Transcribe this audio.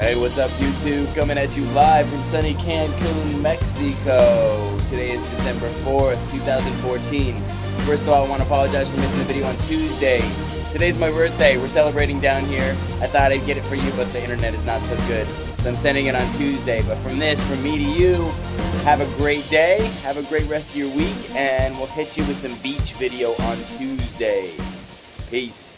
Hey, what's up, YouTube? Coming at you live from sunny Cancun, Mexico. Today is December 4th, 2014. First of all, I want to apologize for missing the video on Tuesday. Today's my birthday. We're celebrating down here. I thought I'd get it for you, but the internet is not so good. So I'm sending it on Tuesday. But from me to you, have a great day. Have a great rest of your week. And we'll hit you with some beach video on Tuesday. Peace.